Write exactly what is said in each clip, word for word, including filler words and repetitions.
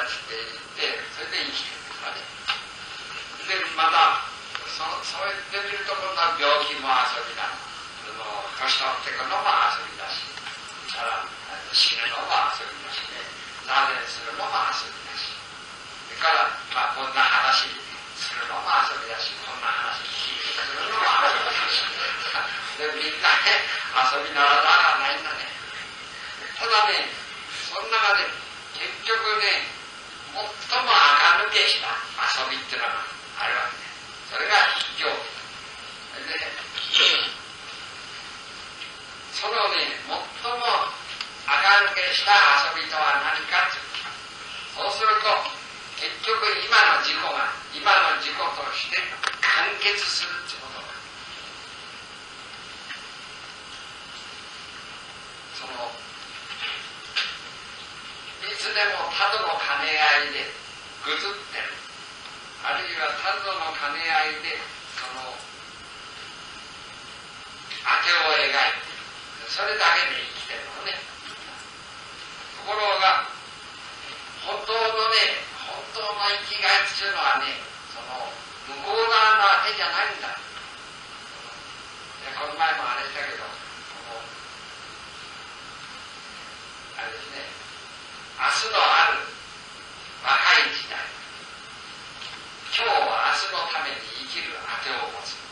だちって言って、それで生きてるんですからね。でまた そ, そう言ってみると、今度は病気も遊びだ、年取ってくるのも遊びだし、から死ぬのも遊びだしね、座禅するのも遊びだし、それから、まあ、こんな話するのも遊びだし、こんな話聞きするのも遊びだし、でみんなね、遊びならざらないんだね。ただね、その中で結局ね、最も垢抜けした遊びっていうのがあるわけね。それが非常で、そのね、最も垢抜けした遊びとは何かというと、そうすると結局今の自己が今の自己として完結するということだ。そのいつでも他度の兼ね合いでぐずってる、あるいは他度の兼ね合いでその当てを描いている、それだけで生きてるのね。ところが本当のね、本当の生きがいっていうのはね、その向こう側の当てじゃないんだ。この前もあれしたけど、このあれですね、明日のある若い時代、今日は明日のために生きる当てを持つ。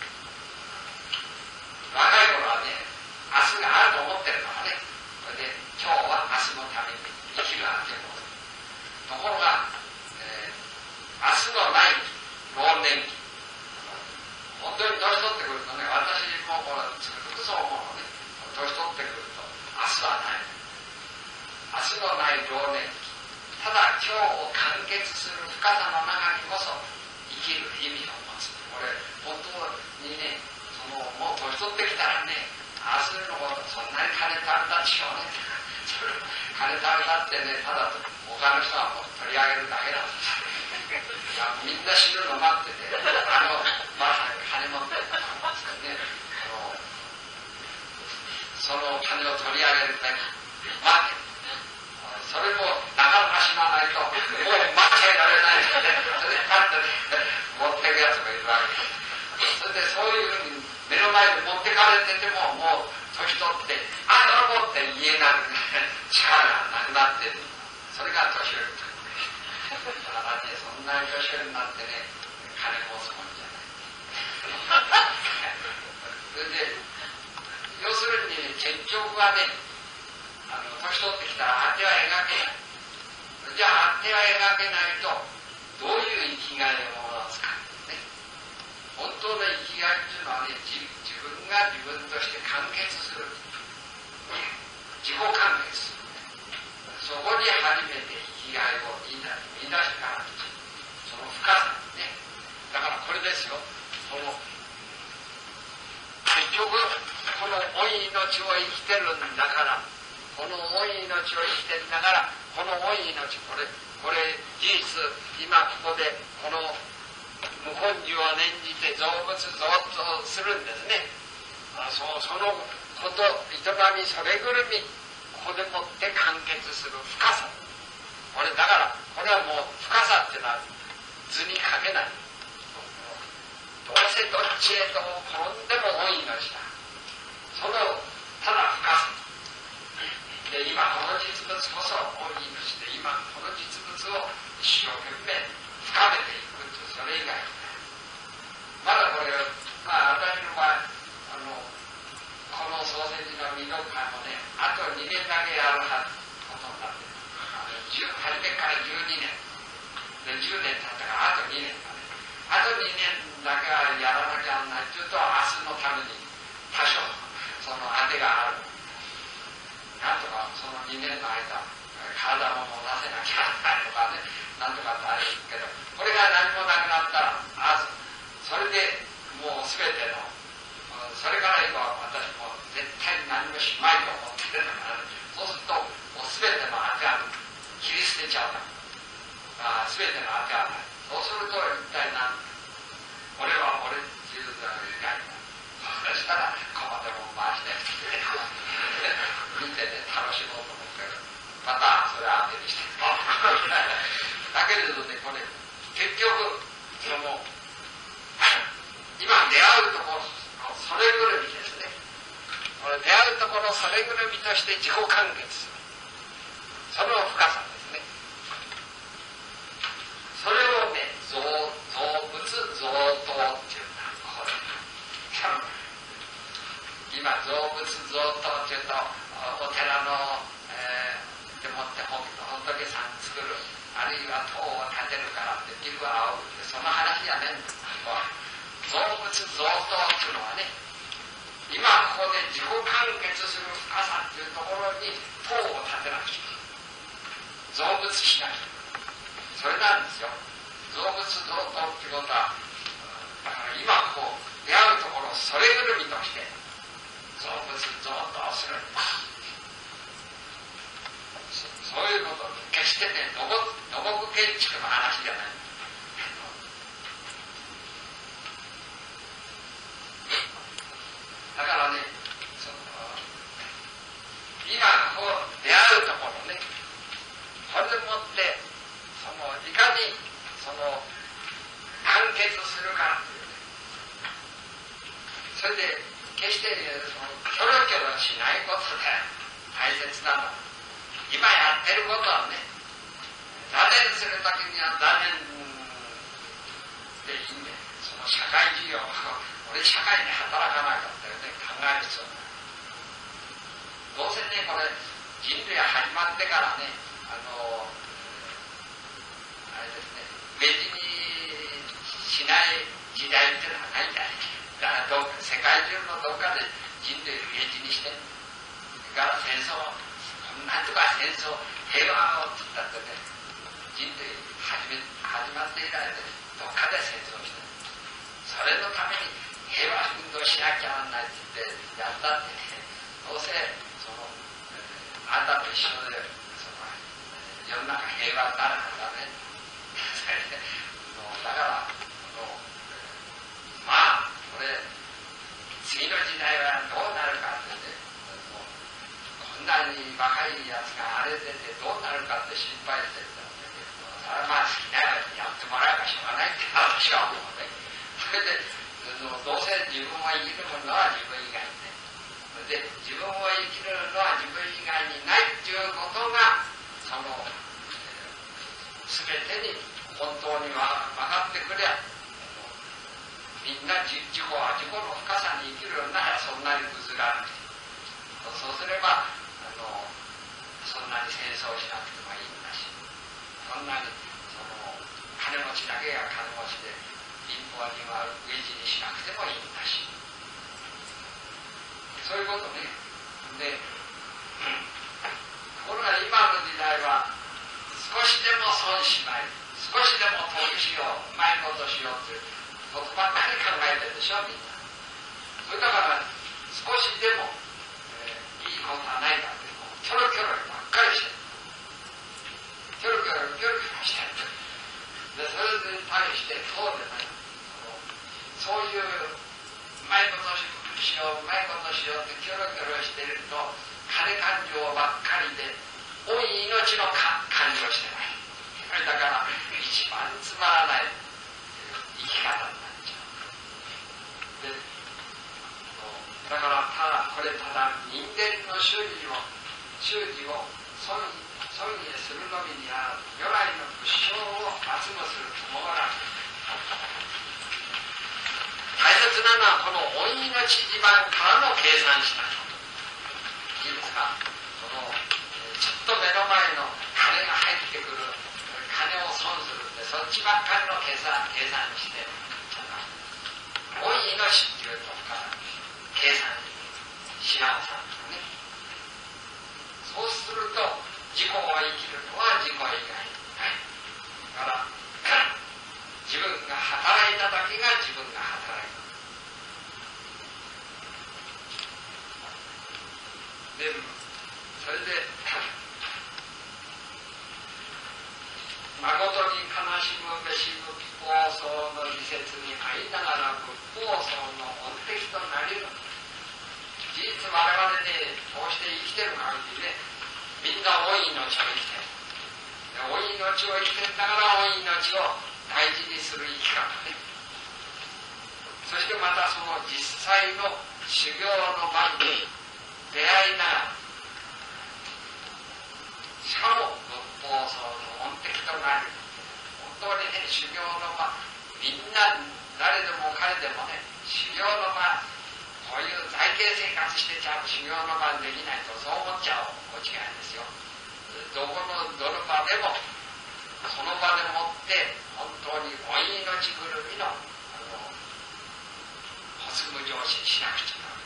若い頃はね、明日があると思ってるのはね、それで今日は明日のために生きる当てを持つ。ところが、えー、明日のない老年期、本当に年取ってくるとね、私もこれつくづくそう思うのね、年取ってくると明日はない、明日のない老年期、ただ今日を完結する深さの中にこそ生きる意味を持つ。これ本当にね、そのもう年取ってきたらね、明日のことそんなに金ためたっちゅうね、それ金ためたってね、ただ他の人はもう取り上げるだけなんです。いやみんな死ぬの待ってて、あのまさに金持ってるんですけどね、その金を取り上げるだけ待って、それもなかなか死なないともう待っちゃいられないので、それで待ってね、持ってくやつがいるわけです。それでそういうふうに目の前で持ってかれてても、もう年取ってあどうもって言えなくて力がなくなってる、それが年寄り。だからね、そんなに年寄りになってね、金持つもんじゃない。それで要するに、ね、結局はね、あの年取ってきたら当ては描けない。じゃあ当ては描けないとどういう生きがいを持つか、ね、本当の生きがいっていうのはね、自, 自分が自分として完結する、自己完結する、そこに初めて生きがいを見出してから、その深さね。だからこれですよ、その結局この老い命を生きてるんだから、この老い命を生きてるんだから、この老い命、これこれ事実、今ここでこの無根性を念じて造物造とするんですね。あ そ, そのこと営みそれぐるみ、ここでもって完結する深さ、これだから、これはもう深さっていうのは図に書けない。どうせどっちへと転んでも老い命だ、そのただ深さで、今この実物こそ老い命で、今この実物を一生懸命深めていくと、それ以外まだこれ、まあ、私の場合、あのこの創世記の未読会もね、あとにねんだけやるはずことになってる。初めからじゅうにねんで、じゅうねん経ったからあとにねんだね。あとにねんだけはやらなきゃならないというと、明日のために多少その当てがある。なんとかそのにねんの間、体も持たせなきゃならないとかね、なんとかってあるけど、これが何もなくなったら、あそれでもう全ての、それから今私も絶対に何もしまいと思ってるから、ね、そうするともう全ての当ては切り捨てちゃうから、全ての当てはない。そうすると一体何、俺は俺っていうのがいないんだ。そしたらここでも回して見てね、楽しもうと思ってる。またそれ当てにしてけれどね、これ結局その今出会うところのそれぐるみですね。これ出会うところそれぐるみとして自己完結する、その深さですね。それをね、造造物造刀っていうんだ。これ今造物造刀っていうとお寺の、えー、でもって仏さん作る、あるいは塔を建てるからって器具を仰ぐって、その話じゃねえんだ。造物造刀っていうのはね、今ここで自己完結する深さっていうところに塔を建てなくちゃ、造物しなきゃ、それなんですよ。造物造刀っていうことは、だから今こう出会うところをそれぐるみとして造物造刀するんだ。そ, そういうこと決してね、土木建築の話じゃない。だからね、その今こう出会うところね、それでもってそのいかにその完結するかっていうね、それで決してそのキョロキョロしないことで大切なの。今やってることはね、打念するときには打念でいいんで、その社会事業を俺社会に働かなかったよね、考える必要がある。どうせね、これ人類始まってからね、あのあれですね、目死にしない時代っていうのはないんだよ。だからど世界中のどっかで人類目死にしてる。それから戦争、なんとか戦争、平和をって言ったってね、人類始め始まって以来でどっかで戦争してる。それのために平和運動しなきゃなんないって言ってやったってね、どうせそのあんたと一緒でその世の中平和になるからね。だからまあこれ次の時代はどうなるかってね、こんなに若いやつがあれ出てどうなるかって心配してるんだけど、それはまあ好きなようにやってもらえばしょうがないって話は思うね。それでどうせ自分は生きるものは自分以外ね。で自分を生きるのは自分以外にないっていうことがその全てに本当に分かってくれば、みんな自己は自己の深さに生きるようならそんなにぐずらなくて、そうすればあのそんなに戦争しなくてもいいんだし、そんなにその金持ちだけが金持ちで貧乏人は飢え死にしなくてもいいんだし、そういうことね。で、ところが今の時代は少しでも損しまい、少しでも得しよう、うまいことしようっていうことばっかり考えてるでしょ、みんな。それだから少しでも、えー、いいことはないかってキョロキョロばっかりしてる。キョロキョロキョロキョロしてる。でそれに対してそうでない、そういううまいことしよううまいことしようってキョロキョロしてると金感情ばっかりで老い命の感情してない。だから一番つまらない生き方になっちゃう。でだからただこれただ人間の修理を修理を損にするのみにある如来の仏性を厚むするともがなく、大切なのはこの老いの地地盤からの計算しないこといいですか。そのちょっと目の前の金が入ってくる、金を損するってそっちばっかりの計算計算にして、老いの地っていうとこから計算し直さんですね。そうすると自己を生きるのは自己以外ないだから自分が働いただけが自分が働いた。でそれで誠に悲しむべし仏法僧の理説にあいながら仏法僧の本敵となりる。事実我々ね、こうして生きてる限りね、みんな老い命を生きてる。 老い命を生きてんだから老い命を大事にする生き方ね。そしてまたその実際の修行の場に出会いながら、しかも仏法僧の音的となる本当にね、修行の場、みんな誰でも彼でもね、修行の場、こういう在家生活してちゃう修行の場できないとそう思っちゃうお違いですよ。どこのどの場でもその場でもって本当に老い命ぐるみの歩数無常心しなくちゃな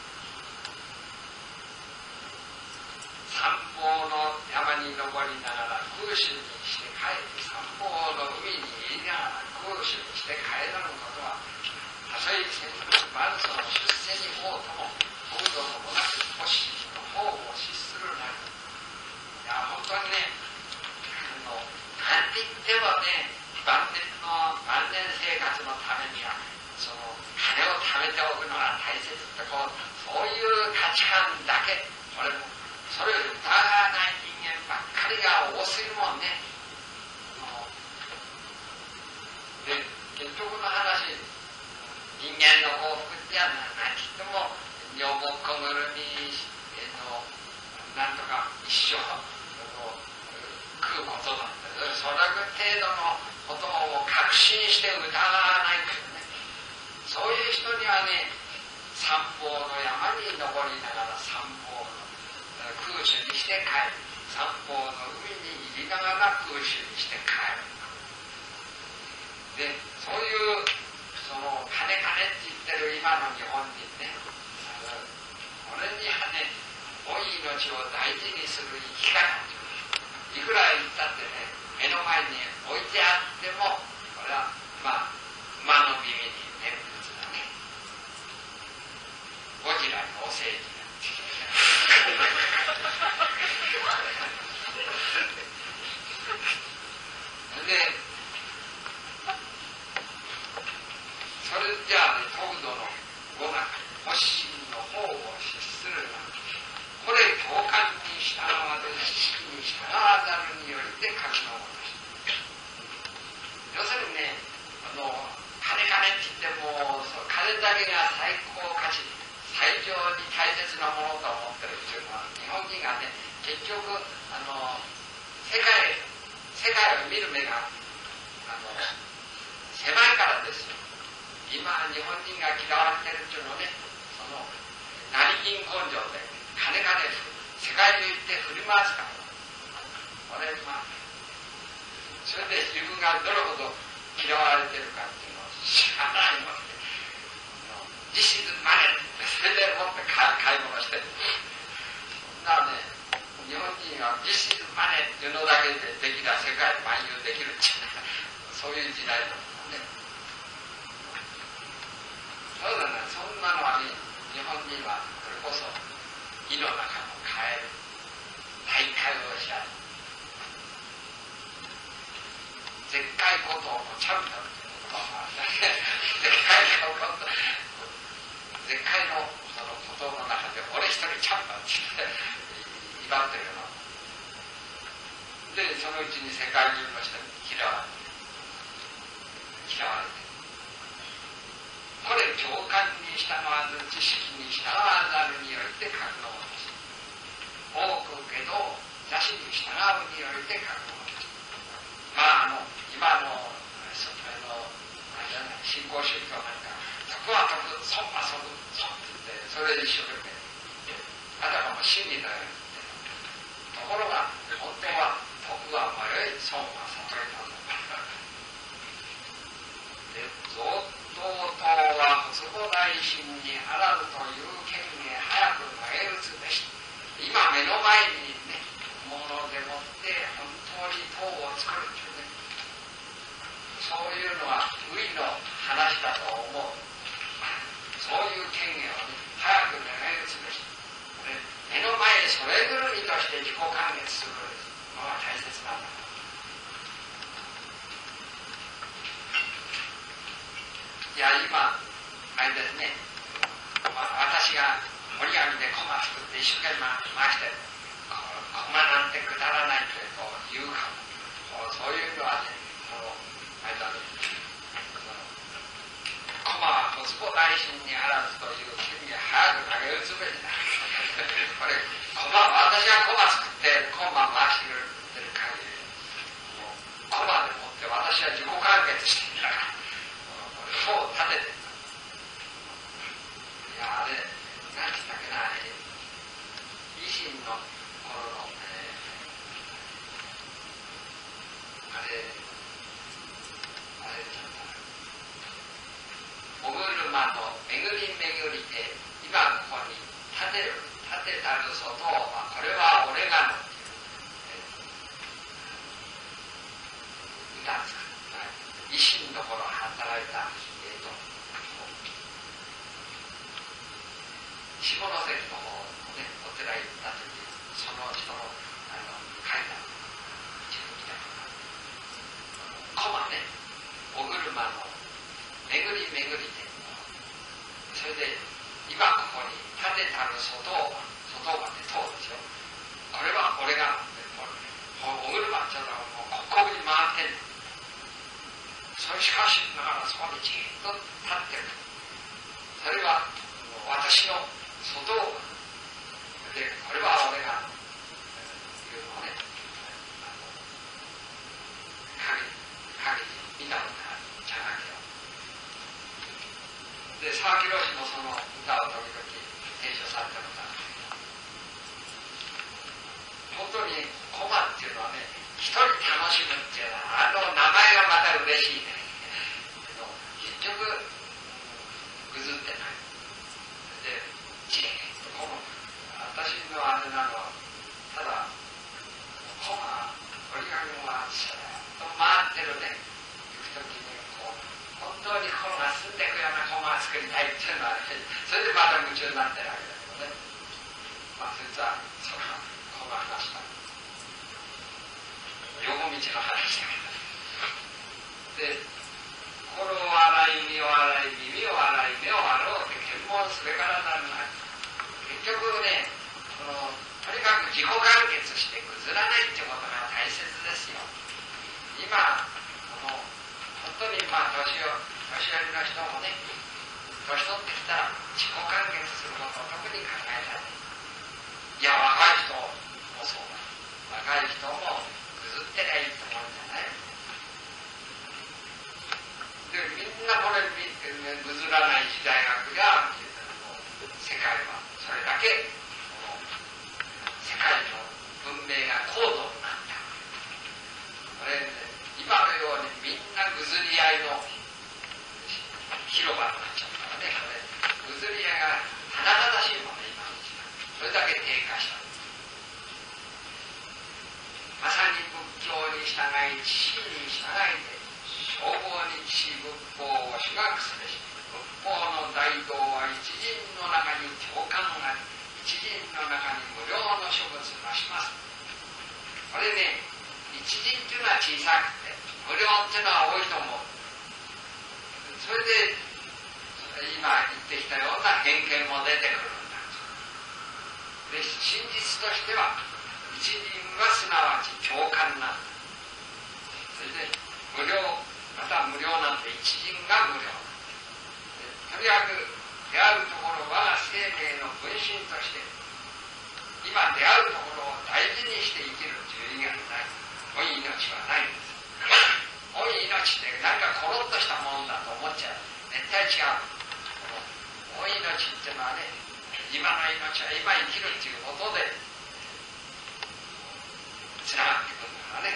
らない。三宝の山に登りながら空襲にして帰り、三宝の海に入りながら空襲にして帰らぬことは、たとえ先祖万祖の出世にもうとも風土もなく星の方を失するなり。いや本当にね、あの何て言ってもね、晩年の晩年生活のためにはその金を貯めておくのが大切ってこう、そういう価値観だけ、これもそれを疑わない人間ばっかりが多すぎるもんね。で結局の話、人間の幸福ってやな何て言っても女房子ぐるみのなんとか一生食うことだって、それ程度のことを確信して疑わないけどね、そういう人にはね、三宝の山に登りながら三宝の空襲にして帰る、三宝の海に入りながら空襲にして帰る。でそういうその金金って言ってる今の日本人ね、これにはね、老い命を大事にする生き方、いくら言ったってね、目の前に置いてあってもこれはまあ馬の耳に念仏だね、ゴジラにお世辞だでそれじゃあね、東土の語学発信の方を失するな、これ共感に従わず知識に従わざるによりて格のものです。要するにね、あの金金って言ってもそう金だけが最高価値、最上に大切なものと思ってるっていうのは、日本人がね、結局あの世界世界を見る目があの狭いからですよ。今日本人が嫌われてるっていうのはね、その成金根性で金金世界中行って振り回すから、これまあそれで自分がどれほど嫌われてるかっていうのを知らないので、実質マネーってそれでもって買い物してる。そんなね、日本人は実質マネーっていうのだけでできた世界万有できるっていうそういう時代だもんね。そうだね、そんなのはね、日本人はそれこそ井の中のカエル、大海をし合う絶海孤島のチャンピオンっていう言葉があるんだね。絶海のこと絶海のその孤島の中で俺一人チャンピオンって威張ってるので、そのうちに世界中の人に嫌われて嫌われてこれ共感に従わず知識に従わざるによりて格のものです。多くけど座敷に従うによりて格のものです。まああの今のそれの新興宗教なんか徳は徳、損は損、損って言ってそれで一生懸命あたかも真理のように言ってところが本当は徳は迷い、損は悟りなので贈答等は仏母大心にあらずという権限早く投げ打つべし。今目の前にね、ものでもって本当に塔を作るっていうね、そういうのは無理の話だと思う。そういう権限をね、早く投げ打つべし。目の前にそれぐるみとして自己完結するのが大切なんだ。いや今あれですね、まあ、私が折り紙でコマ作って一生懸命回してコマなんてくだらないってこう言うかも子大臣にあらずという君は早く投げ打つべきだ。これ駒、私が駒作って駒回してくれる限り駒でもって私は自己完結してんだからそう立ててんだ。いやあれ何つったっけな、維新の頃の、えー、あれあれちゃったお車の巡り巡りで今ここに立てる立てたる外はこれは俺がの歌作った維新の頃働いた、えー、と下関の方のねお寺行った時その人のあの書いた自分みたいなコマねお車の巡り巡りでそれで今ここに立てたる外を外まで通るんですよ。これは俺がお車ちょっとここに回ってる。それしかしながらそこにじっと立ってる。それは私の外をでこれは俺がいうのをね影影見たのかじゃなくてで沢木宏もその歌を時々提唱されたのが本当にコマっていうのはね一人楽しむっていうのはあの名前がまた嬉しいね結局ぐずってないでじーっとこの私のあれなのはただコマ折り紙がずっと回ってるね行く時にこう本当に心が澄んでいくようなコマを作りたいっていうのは、ね、それでまた夢中になってるわけだけどね。まあ、そいつはそのコマ話した横道の話だけど。で、心を洗い、身を洗い、耳を洗い、目を洗おうって検問すべからなるな。結局ね、このとにかく自己完結して崩らないってことが大切ですよ。今、この本当にまあ年を年寄りの人もね年取ってきたら自己完結することを特に考えたい。いや若い人もそうだ。若い人もぐずってりゃいいと思うんじゃない。でみんなこれぐずらない時代が来りゃ世界はそれだけ世界の文明が高度になった。これ、ね、今のようにみんなぐずり合いの広場になっちゃったからね、これぐずり合いが華々しいもんね、今の時代。それだけ低下した。まさに仏教に従い、知に従いで、称号に知仏法を主学すべし。仏法の大道は一陣の中に長官があり、一陣の中に無料の諸物がします。これね、一陣っていうのは小さくて、無料っていうのは多いと思う。それで今言ってきたような偏見も出てくるんだ。で真実としては一陣はすなわち長官なんだ。それで無料また無料なんで一陣が無料。とにかく出会うところ我が生命の分身として今出会うところを大事にして生きるという以外ない。おい命はないんです。おい命って何かコロッとしたものだと思っちゃう。絶対違う。おい命っていうのはね、今の命は今生きるっていうことでつながってくるんだからね。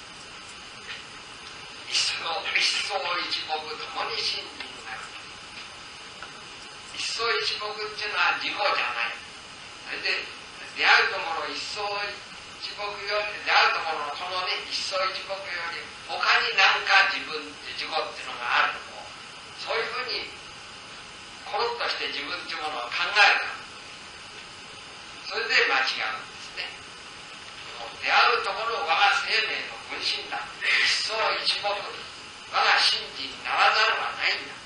一層一層一目ともに真理になる。一層一目っていうのは自己じゃない。それで出会うところ一層一目より出会うところのこのね一層一目より他に何か自分って自己っていうのがあるとこうそういうふうにコロッとして自分っていうものを考える。それで間違うんですね。出会うところ我が生命の分身だ。一層一目我が真理にならざるはないんだ。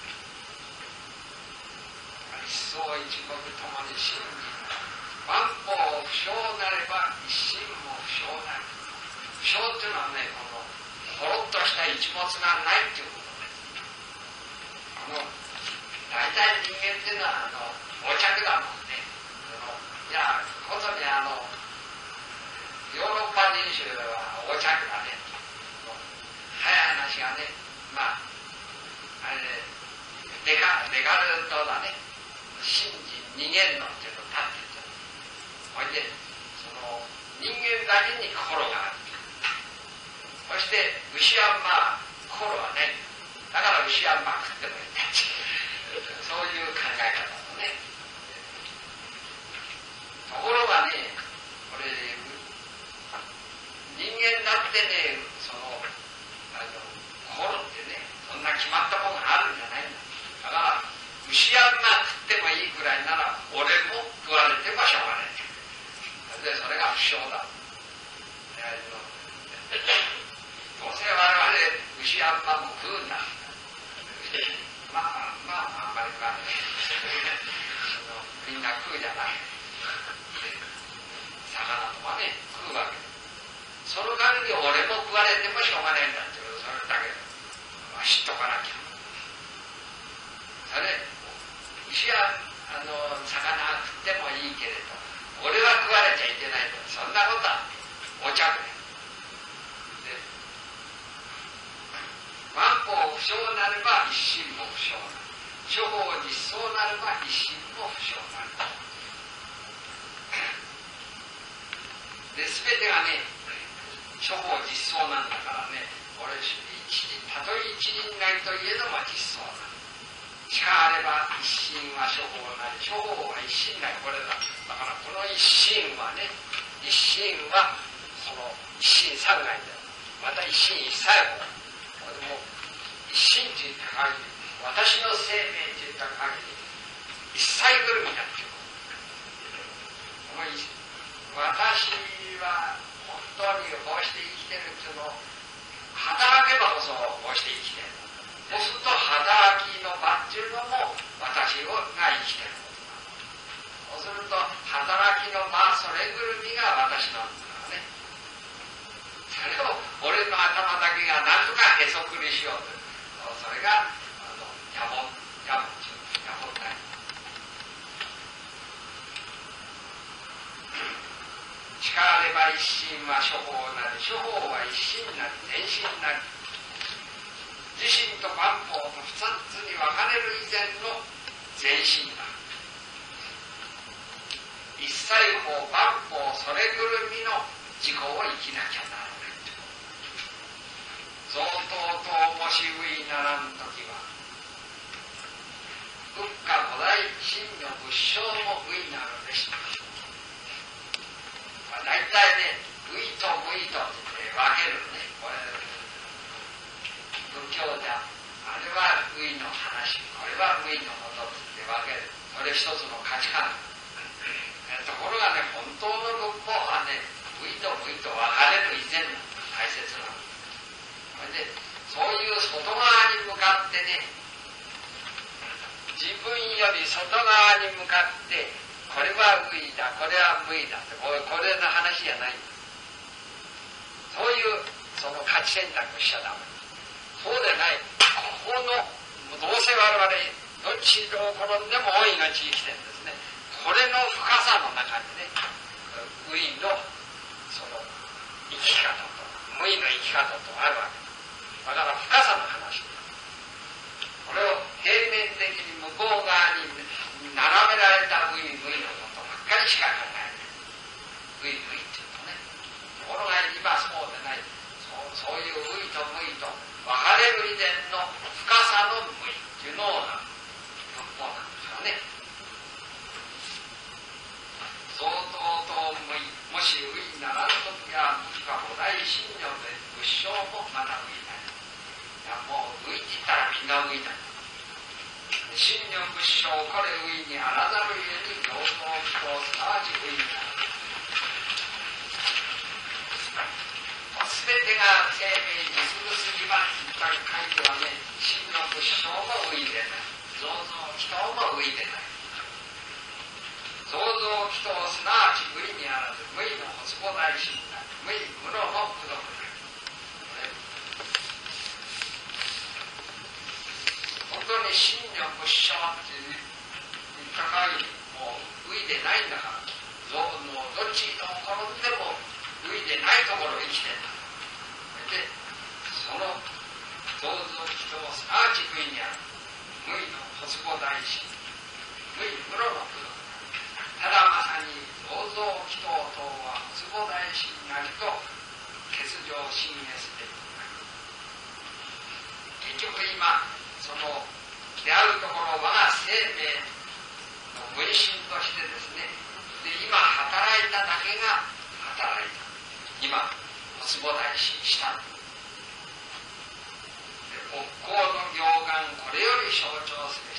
一層一目ともに真理なら万法不詳なれば一心も不詳なる。不詳っていうのはね、このコロッとした一物がないっていうことです。この大大体人間っていうのはあの横着だもんね。いやことにあのヨーロッパ人種は横着だね。早い話がね、まああれデカデカルトだね。信じ人間のっていうのを立ってる。ほいでその人間だけに心がある。そして牛はまあ心はね、だから牛はまあ食ってもいいんだって。そういう考え方のね。ところがね、これ人間だってね、そのあの心ってね、そんな決まったものがあるんじゃないんだ。だから牛や馬食ってもいいくらいなら俺も食われてもしょうがない。でそれが不祥だ。どうせ我々牛や馬も食うんだ。まあまああんまりまあみんな食うじゃない。魚とかね食うわけ。その限り俺も食われてもしょうがないんだっていうそれだけ知っとかなきゃ。それ牛やあの魚食ってもいいけれど俺は食われちゃいけないとそんなことはお茶くれ。万法不祥なれば一心も不祥なる。諸法実相なれば一心も不祥なる。で全てがね諸法実相なんだからね、これたとえ一人なりといえども実相なる。しかあれば一心は諸法なり、諸法は一心なり。これだ。だからこの一心はね、一心はその一心三害で、また一心一切法。これも一心といった限り、私の生命といった限り、一切ぐるみだっていう。この私は本当にこうして生きてるっていうのを働けばこそこうして生きてる。そうすると働きの場っていうのも私が生きてることなの。そうすると働きの場それぐるみが私なんだからね。それを俺の頭だけが何とかへそくりしようと。それがあの野暮野暮っていう野暮だよ。力あれば一心は諸法なり、諸法は一心なり、全心なり。自身と万法の二つに分かれる以前の全身だ。一切法万法それぐるみの自己を生きなきゃならない。贈答ともしういならんときは仏家五大真如仏性もういなるでした。まあ、大体ねういと無いとって分けるね。これ仏教じゃあれは無意の話、これは無意のことって分ける。それ一つの価値観。ところがね、本当の仏法はね、無意と無意と分かれる以前の大切なの。それでそういう外側に向かってね、自分より外側に向かってこれは無意だ、これは無意だってこれ、これの話じゃない。そういうその価値選択しちゃダメ。そうでない。ここのどうせ我々どっちを転んでも大いの地域点ですね。これの深さの中にね、無意のその生き方と無意の生き方とあるわけだ。だから深さの話。これを平面的に向こう側に並べられた無意無意のことばっかりしか考えない。無意無意っていうとね。ところが今そうでない。そう、そういう無意と無意と分かれる以前の深さの無意っていうのを仏法なんですよね。相当と無意、もし無意ならんときは仏家五大真如で仏性もまた無意だ。いやもう無意って言ったらみんな無意だ。真如仏性これ無意にあらざるゆえに行動とすなわち無意になる。すべてが生命にすぐすぎば一体書いてはね、真の仏性も無意でない。造造祈祷も無意でない。造造祈祷すなわち無意にあらず、無意の発母大心なり、無意無のの功徳なり。本当に心には不死者って言った限りもう飢えてないんだから、ど, もうどっちの転んでも飢えてないところを生きてんだ。でその銅像祈祷すなわち無為にある無為の発母大師、無為無路の苦労、ただまさに銅像祈祷等は発母大師になりと欠如信越で結局今その出会うところ我が生命の分身としてですね、で今働いただけが働いた、今発母大師した国交の行願、これより象徴すべし。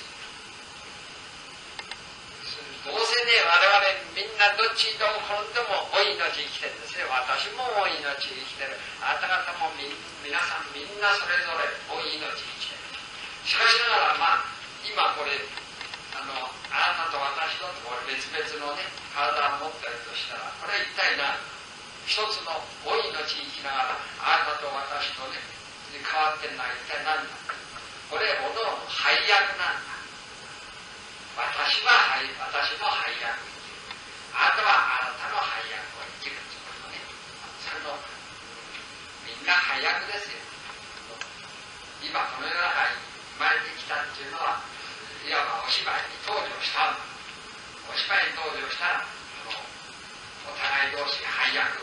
どうせね、我々みんなどっちどう転んでもお命生きてるんですね。私もお命生きてる。あなた方もみ皆さんみんなそれぞれお命生きてる。しかしながらまあ今これあのあなたと私とこれ別々のね体を持ってるとしたら、これは一体何？一つのお命生きながらあなたと私とね変わってるのは一体何だ。これおのおの配役なんだ。私は配私の配役、あなたはあなたの配役を生きるつもりのね、それのみんな配役ですよ。今この世の中に生まれてきたっていうのはいわばお芝居に登場したんだ。お芝居に登場したらお互い同士配役、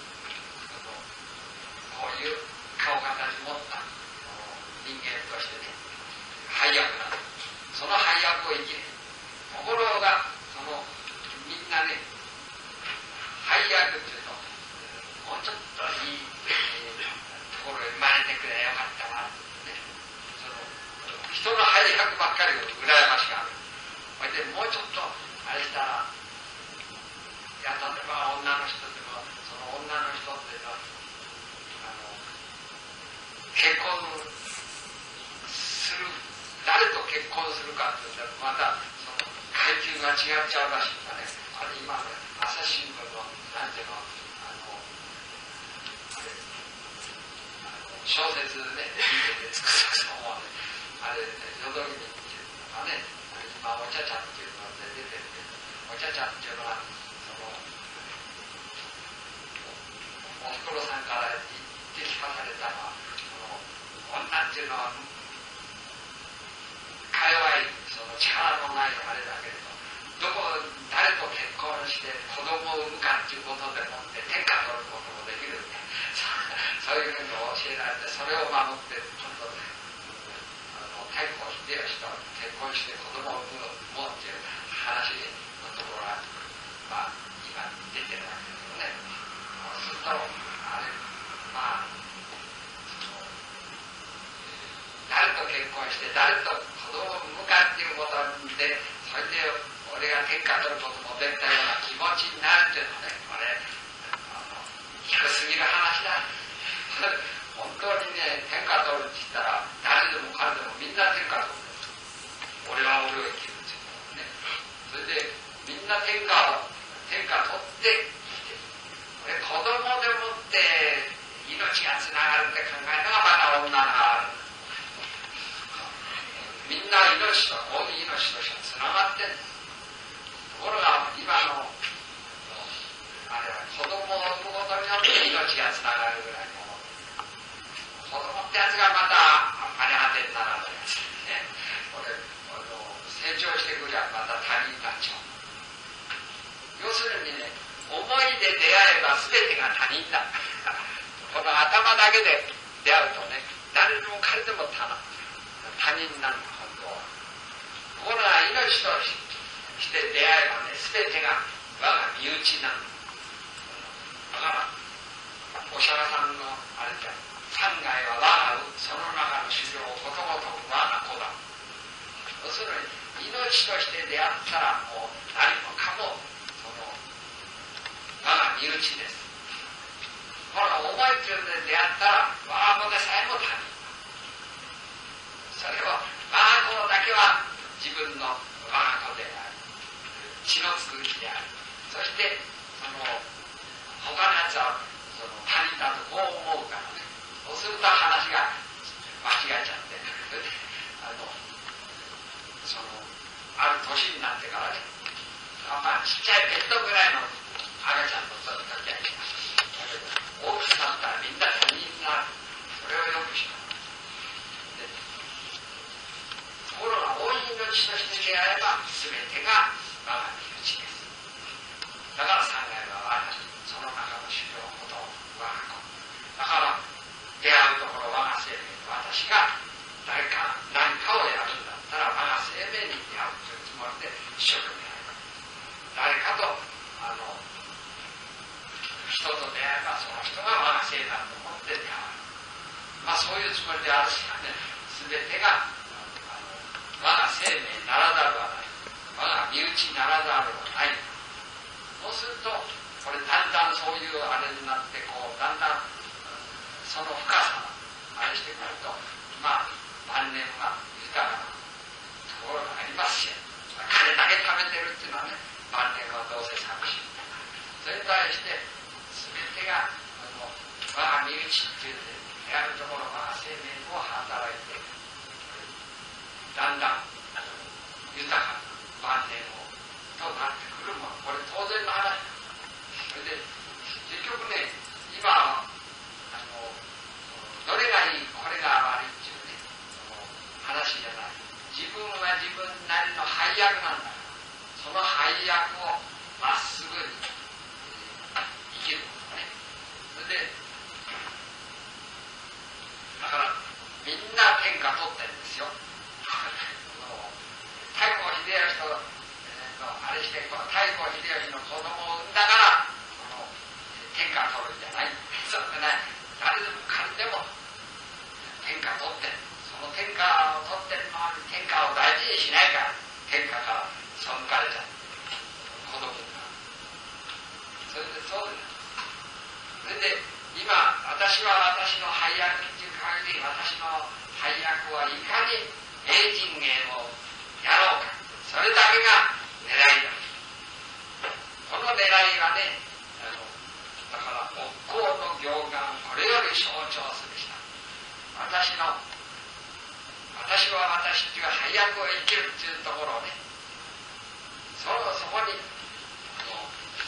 こういう顔形持った人間としてね、配役なの。その配役を生きる。ところがそのみんなね、配役っていうともうちょっといい、えー、ところへ生まれてくればよかったなってね、その人の配役ばっかりを羨ましがある。それでもうちょっとあれしたら、いや例えば女の人でもその女の人っていうのは結婚する、誰と結婚するかって言ったらまたその階級が違っちゃうらしいんだね。あれ今ね朝日新聞のなんていうのあのあれあの小説ね見ててつくづく思うね、あれよどりみっていうのがね、今お茶ちゃんっていうので出てるけど、お茶ちゃんっていうのはそのおふくろさんから言って聞かされたのは、女っていうのはか弱い、その力のないあれだけれど、どこ誰と結婚して子供を産むかっていうことでもって天下取ることもできるんで、そういうふうに教えられて、それを守って今度あの太閤秀吉と結婚して子供を産もうっていう話のところがまあ今出てるわけですよね。そうするとあれまあ誰と結婚して誰と子供を産むかっていうことで、それで俺が天下取ることもできたような気持ちになるっていうのはね、これあの低すぎる話だ。本当にね、天下取るって言ったら誰でも彼でもみんな天下取る。俺は俺を生きるっていうね。それでみんな天下を天下取って生きてる。これ子供でもって命がつながるって考えるのがまた女がある。みんな命と大い命としてつながってる。ところが今のあれは子供を産むことによって命がつながるぐらいの子供ってやつがまたあんまり果てにならないやつね。これ成長してくりゃまた他人になっちゃう。要するにね、思いで出会えば全てが他人だ。この頭だけで出会うとね、誰でも彼でも他人なんだ。ところが命として出会えばね、全てが我が身内なんだ。だからお釈迦さんのあれじゃ、三界は我がう、その中の修行をことごとく我が子だ。要するに命として出会ったらもう何もかもその我が身内です。ほら思いっていうので出会ったら我が子でさえも他人。それを我が子だけは自分の我が子である、血のつく木である。そしてその他のやつはその他人だとこう思うからね。そうすると話が間違えちゃってあのットぐらいの赤ちゃんと育てて大きくなったらみんな他人になる。それをよく知った。ところが大いに命として出会えば全てが我が身内です。だから三階は我が身、その中の修行ほど我が子。だから出会うところ我が生命、私が誰か何かをやるんだったら我が生命に出会うというつもりで一生懸命やる。誰かとあの人と出会えばその人が我が生だと思って出会う。まあそういうつもりであるしかね、全てが我が生命ならざるはない。我が身内ならざるはない。そうするとこれだんだんそういうあれになってこうだんだんその深さあれしてくるとまあ晩年は豊かなところがありますし、金だけ食べてるっていうのはね、晩年はどうせ寂しい。それに対して全てがあの我が身内っていうでやるところ我が生命を働いてだんだん豊かな晩年をとなってくるもの。これ当然の話。それで結局ね、今あのどれがいいこれが悪いっていうね話じゃない。自分は自分なりの配役なんだから、その配役をまっすぐに生きることね。それでだからみんな天下取ってるんですよ。太閤秀吉と、えー、とあれして太閤秀吉の子供を産んだからこの天下取るんじゃない。そうでない。誰でも彼でも天下取ってる。その天下を取ってるのは天下を大事にしないから天下から背かれちゃう子供が。それでそうです。それで今私は私の配役っていう限り私の配役はいかに英人芸をやろうか、それだけが狙いだ。この狙いがね、あのだから木工の行願これより象徴するした私の私は私っていう配役を生きるっていうところをね、そそこにあの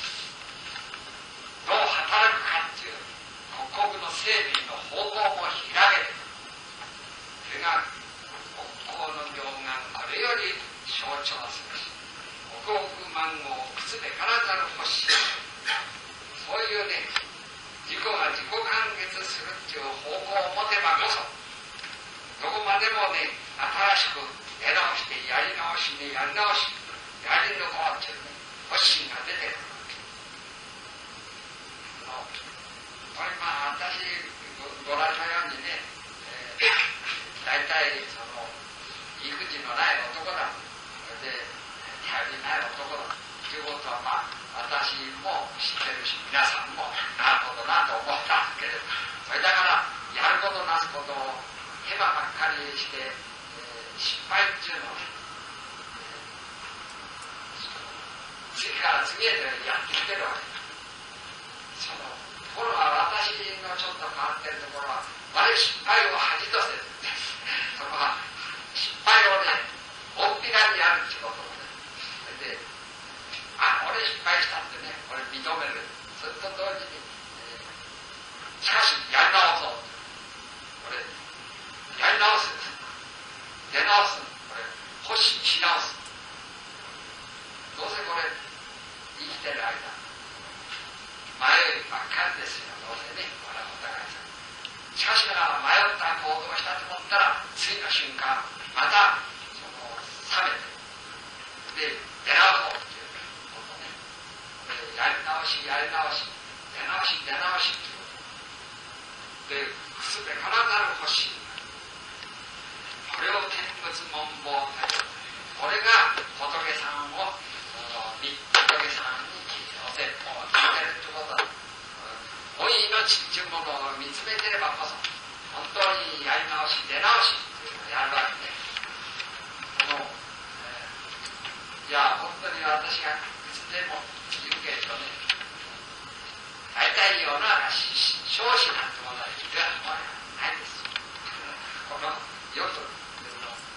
どう働くかっていう国国の整備の方向も開ける。それが国交の行願これより象徴するし、国国万号靴べからざる欲しい。そういうね、自己が自己完結するっていう方向を持てばこそ、どこまでもね、新しく出直してやり直しにやり直し、やり抜こうっていうね、欲しいが出てくる。これまあ私ご覧のようにね、えー、大体その育児のない男だ、で頼りない男だということはまあ私も知ってるし皆さんもなるほどなと思ったんですけれど、それだからやることなすことを手間ばっかりして、えー、失敗っていうのをね、次から次へとやってきてるわけです。そのところが私のちょっと変わってるところは悪い失敗を恥とせずその失敗をね大っぴらにやるってことをね、それであ俺失敗したってねこれ認める。それと同時に、えー、しかしやり直そうこれやり直す出直すこれ欲しし直す。どうせこれ生きてる間迷いばっかりですよ。どうせねこれはお互いさん。しかしながら迷った行動をしたと思ったら次の瞬間またその冷めてで出直そうっていうことね、やり直しやり直し出直し出直しっていうことで、くすべからなる欲しい。これを天仏文房というこれが仏さんを仏さんにお説法を立てるということだ。お命っていうものを見つめてればこそ本当にやり直し出直しっていうのをやるわけで、この、えー、いや本当に私がいつでも言うけれどね、大体世の中少子なんてものは言ってはないんです。このよく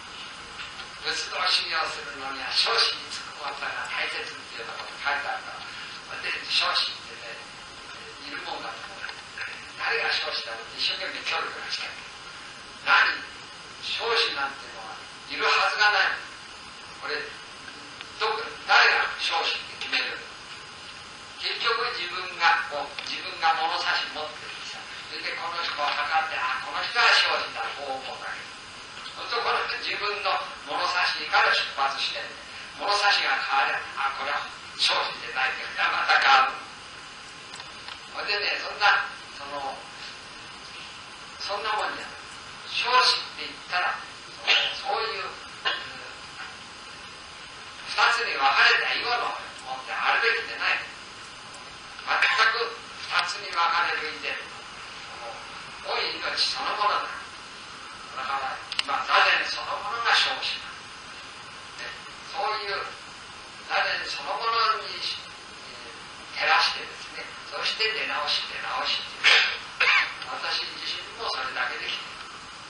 仏道修行するのには少子につくことが大切っていうようなこと書いてあるから、 で少子ってねいるもんだと思う。誰が少子だろうって一生懸命協力がしてる。何少子なんてのはいるはずがない。これどこ誰が少子って決める。結局自分がこう自分が物差し持ってるさ、それでこの人を測って、あこの人は少子だこう思うだけ。そうするとこれ自分の物差しから出発して物差しが変われば、あこれは少子でないけどまた変わる。それでね、そんなそのそんなもんじゃない。少子って言ったらそういう、うん、二つに分かれたようなもんであるべきでない。全く二つに分かれる意味で大い命そのものだ。だから今座禅そのものが少子だ、ね、そういう座禅そのものに、えー、照らしてですね、そして出直し出直しっていう私自身もそれだけできている。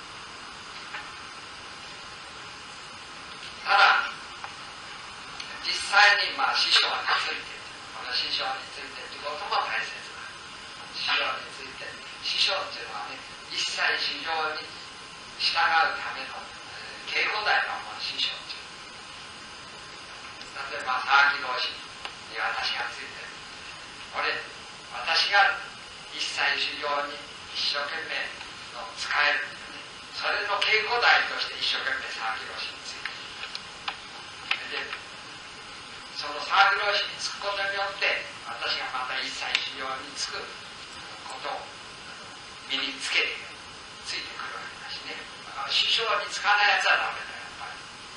ただ実際にまあ師匠についてこの師匠についてということも大切だ。師匠について師匠っていうのはね、一切師匠に従うための、えー、稽古台のもの師匠っていう。例えば沢木老師に私がついてる。これ私が一切修行に一生懸命の使える、ね、それの稽古台として一生懸命沢木老師についてる。でその沢木老師につくことによって私がまた一切修行につくことを身につけてついてくるわけだしね。だから師匠につかないやつはダメだよやっぱ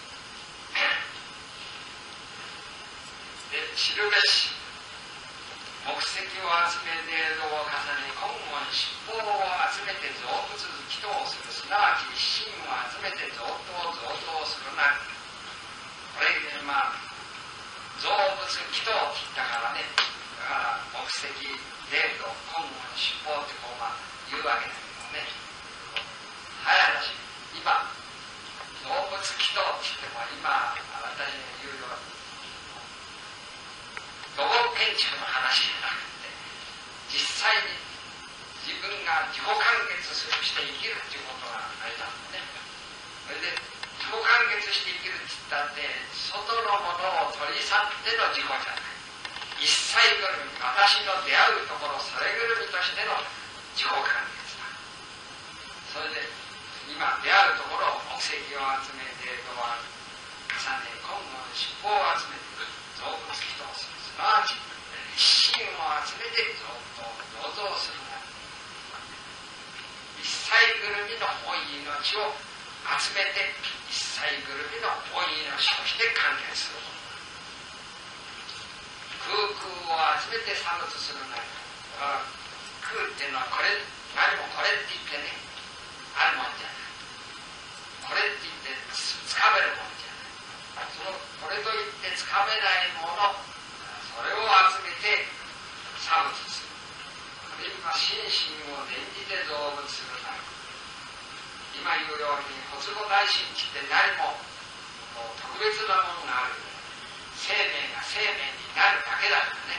り。で知るべし木石を集め泥土を重ね今後に七宝を集めて造物祈祷する、すなわち一心を集めて贈答贈答するなり。これでまあ造物祈祷って言ったからね、だから木石泥土今後に七宝ってこうまあ言うわけだけどね。早い話、今造物祈祷って言っても今私が言うように土木建築の話じゃなくて、実際に自分が自己完結して生きるっていうことがあれだもんね。それで自己完結して生きるって言ったって外のものを取り去っての自己じゃない。一切ぐるみ、私の出会うところそれぐるみとしての自己完結だ。それで今出会うところを木石を集めて泥を重ね今後の七宝を集めて造物祈祷する、すなわち一心を集めて贈答創造するなり。一切ぐるみの本意の地を集めて一切ぐるみの本意の地として完結するもの。空空を集めて作物するなり。空っていうのはこれ何もこれって言ってねあるもんじゃない。これって言ってつかめるもんじゃない。そのこれといってつかめないものそれを集めて作物する。これ今心身を念じて造物するなり。今言うように発語大神って言って何も特別なものがある。生命が生命になるだけだからね。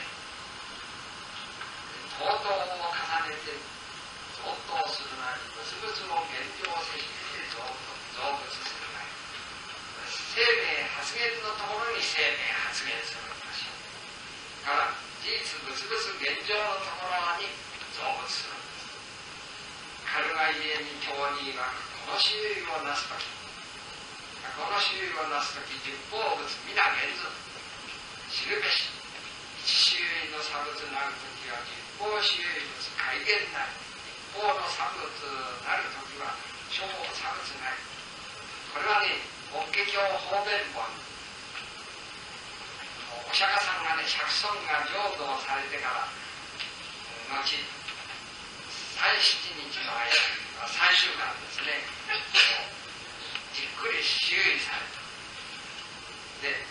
等々を重ねて贈答するなり、物々を現状せしめて造物するなり。生命発現のところに生命発現するんだし、だから事実物々現状のところに造物するんです。カルガイエに教に曰くこの種類をなすとき、この種類をなすとき十方物皆現ず知るべし。一種類の作物なるときは十方種類物改元なり。一方の作物なるときは小作物なり。これはね法華経方便本、お釈迦さんがね釈尊が浄土をされてから後三七日の間さんしゅうかんですねじっくり修理された。で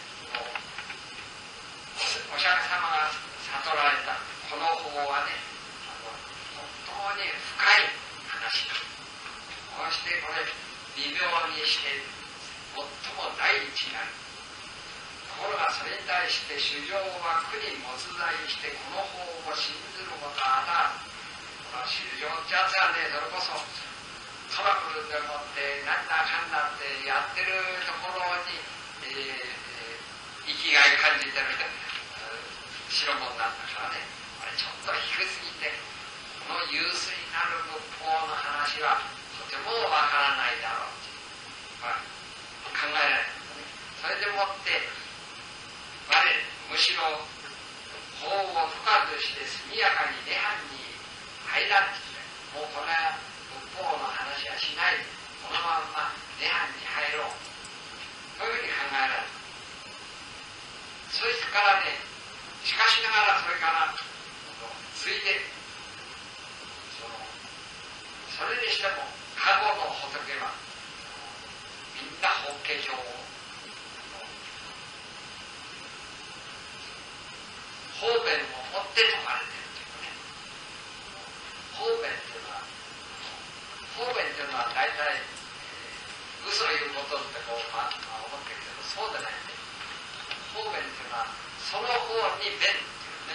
お釈迦様が悟られたこの法はね本当に深い話だ。こうしてこれ微妙にして最も第一なるこころがそれに対して主上は苦に没罪してこの法を信ずることは当たる。この主上ってやつはね、それこそトラブルでもってなんだかんだってやってるところに、えー、生きがい感じてる代物なんだからね、あれちょっと低すぎてこの有水なる仏法の話はとてもわからないだろうって、まあ、考えられる。それでもって我むしろ法を深くして速やかに涅槃に入らんって言って、もうこれは仏法の話はしない、このまんま涅槃に入ろうというふうに考えられる。そいつからね、しかしながらそれからついでそのそれにしても過去の仏はみんな法華経を方便を持って説かれているというね。方便というのは方便というのは大体、えー、嘘を言うことってこう、まあ、思ってるけどそうじゃないね。方便というのはその方に便っていうね。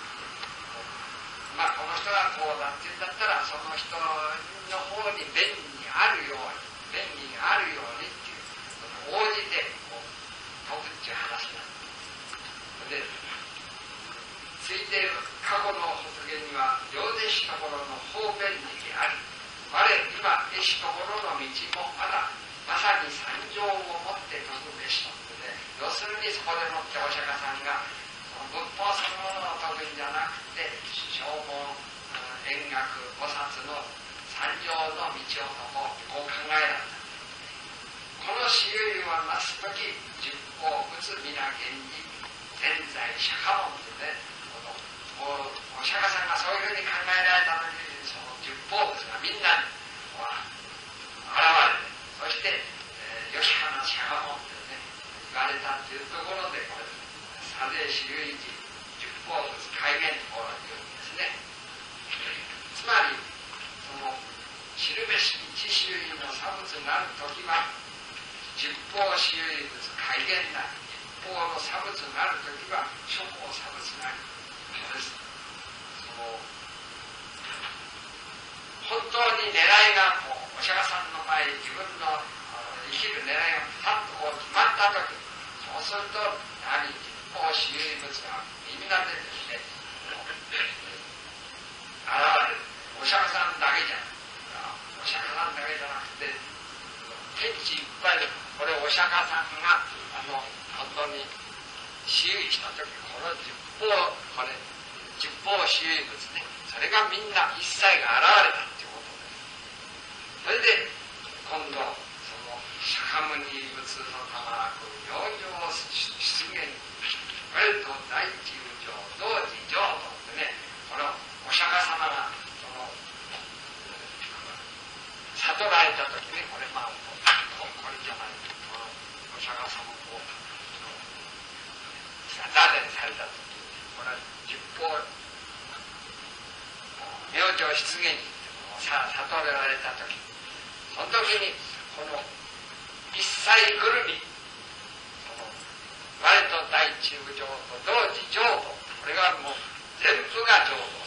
まあこの人がこうだって言うんだったらその人の方に便にあるように便利があるようにっていう応じてこう説くっていう話なんです。でついている過去の仏には両弟子ところの方便にあり、我今弟子ところの道もまだまさに三条をもって説くべしとってね。要するにそこでもってお釈迦さんが仏法そのものを説くんじゃなくて正門円覚菩薩の三条の道を説こうってこう考えられた。この私有はなす時十法仏皆現に現在釈迦門でね、お釈迦さんがそういうふうに考えられたのに、その十法仏がみんなに現れて、そして、えー、吉原釈迦門ってね言われたっていうところで、これ左勢私有一十法仏戒厳法というんですね。つまりその知るべし一種類の差物なる時は十法私有物戒厳なり、一法の差物なる時は諸法差物なり。その本当に狙いがこうお釈迦さんの前に自分の生きる狙いがパッとこう決まった時、そうするとやはり一方私有物がみんなでですね現れる。お釈迦さんだけじゃないお釈迦さんだけじゃなくて天地いっぱいでこれお釈迦さんがあの本当に私有した時、この十法これ十法私有物ね、それがみんな一切が現れたということです。それで今度その釈迦牟尼仏の玉く明星出現割と第一宇宙同時浄土ってね、このお釈迦様がその悟られた時ね、これまあこれじゃないお釈迦様を座禅された時、これは十法明星出現にさ悟られた時、その時にこの一切ぐるみその我と大中浄土同時浄土、これがもう全部が浄土